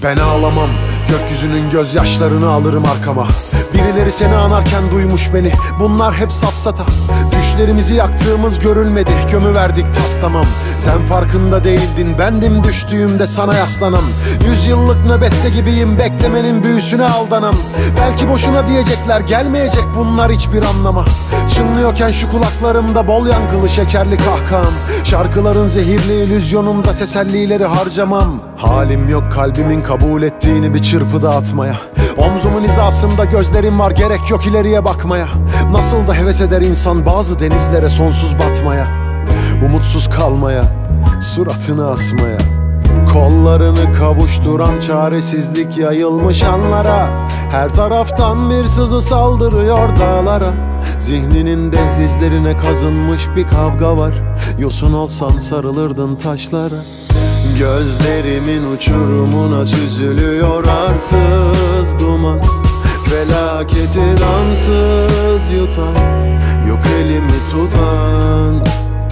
Ben ağlamam, gökyüzünün gözyaşlarını alırım arkama. Birileri seni anarken duymuş beni, bunlar hep safsata. Düşlerimizi yaktığımız görülmedi, gömüverdik tas tamam. Sen farkında değildin, bendim düştüğümde sana yaslanan. 100 yıllık nöbette gibiyim, beklemenin büyüsüne aldanan. Belki boşuna diyecekler, gelmeyecek bunlar hiçbir anlama. Çınlıyorken şu kulaklarımda bol yankılı şekerli kahkaham. Şarkıların zehirli illüzyonunda tesellileri harcamam. Halim yok kalbimin kabul ettiğini bir çırpıda atmaya. Omzumun hizasında gözlerim var, gerek yok ileriye bakmaya. Nasıl da heves eder insan bazı denizlere sonsuz batmaya. Umutsuz kalmaya, suratını asmaya. Kollarını kavuşturan çaresizlik yayılmış anlara. Her taraftan bir sızı saldırıyor dağlara. Zihninin dehlizlerine kazınmış bir kavga var. Yosun olsan sarılırdın taşlara. Gözlerimin uçurumuna süzülüyor arsız duman. Felaketi ansız yutan, yok elimi tutan.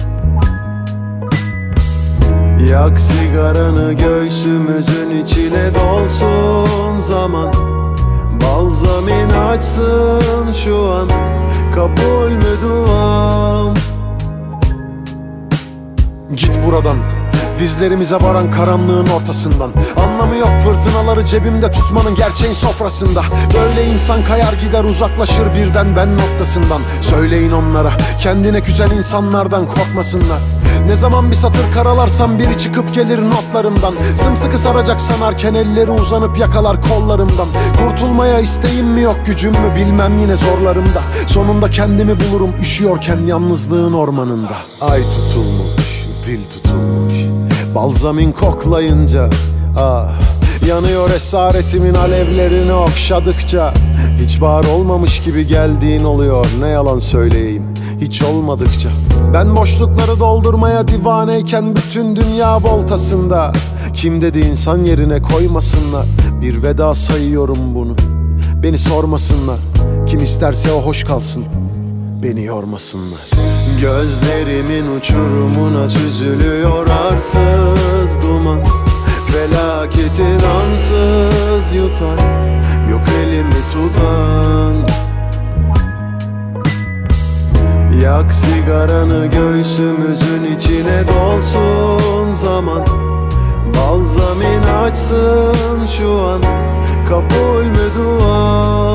Yak sigaranı göğsümüzün içine dolsun zaman. Balzamin açsın şu an, kabul mü duam? Git buradan, dizlerimize varan karanlığın ortasından. Anlamı yok fırtınaları cebimde tutmanın gerçeğin sofrasında. Böyle insan kayar gider uzaklaşır birden ben noktasından. Söyleyin onlara, kendine küsen insanlardan korkmasınlar. Ne zaman bir satır karalarsam biri çıkıp gelir notlarımdan. Sımsıkı saracak sanarken elleri uzanıp yakalar kollarımdan. Kurtulmaya isteğim mi yok gücüm mü bilmem yine zorlarımda. Sonunda kendimi bulurum üşüyorken yalnızlığın ormanında. Ay tutulmuş, dil tutulmuş, balzamin koklayınca ah, yanıyor esaretimin alevlerini okşadıkça. Hiç var olmamış gibi geldiğin oluyor, ne yalan söyleyeyim, hiç olmadıkça. Ben boşlukları doldurmaya divaneyken bütün dünya voltasında. Kim dedi insan yerine koymasınlar, bir veda sayıyorum bunu. Beni sormasınlar, kim isterse o hoş kalsın, beni yormasınlar. Gözlerimin uçurumuna süzülüyor arsız duman. Felaketin ansız yutan, yok elimi tutan. Yak sigaranı göğsümüzün içine dolsun zaman. Balzamin açsın şu an, kabul mü duam?